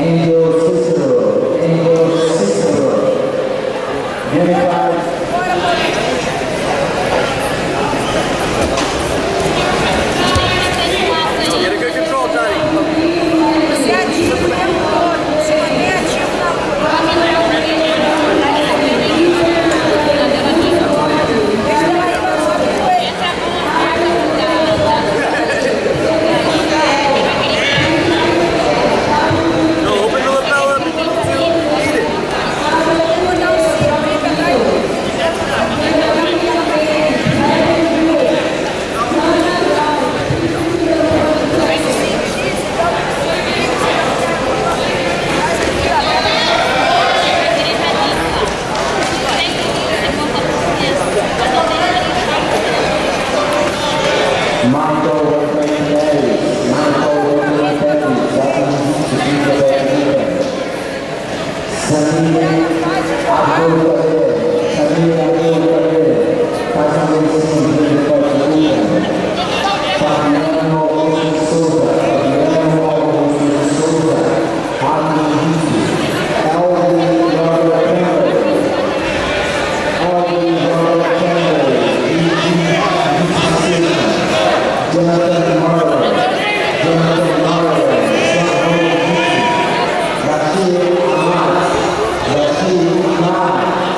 Brasil,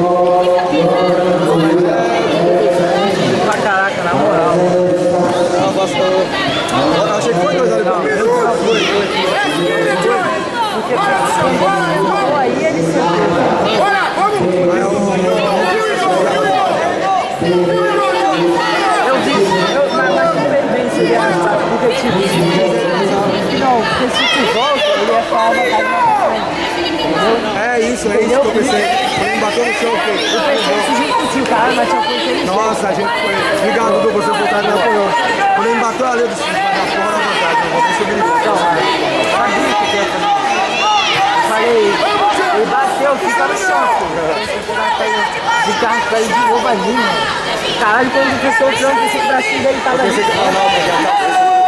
Pra caraca, na moral. Não, passou. Eu achei que foi dois ali pra mim. Não, foi. Porque pô, aí ele sentou. Eu vi, mas não fez bem se ele achar, porque tipo, não, porque se tu volta, ele ia falar uma coisa. É isso que eu pensei. Quando ele bateu no chão, Eu pensei isso junto contigo, cara, mas tinha coisa que nossa, a gente foi. Obrigado, Dudu, você por estar me apoiando. Quando ele bateu ali, eu disse, vai dar porra na vontade, eu vou subir ele. não, sabia que ia fazer. Eu falei, ele bateu, fica no chão, de carro pra ir de novo ali, mano. Caralho, quando o professor entrou, esse bracinho dele tava ali.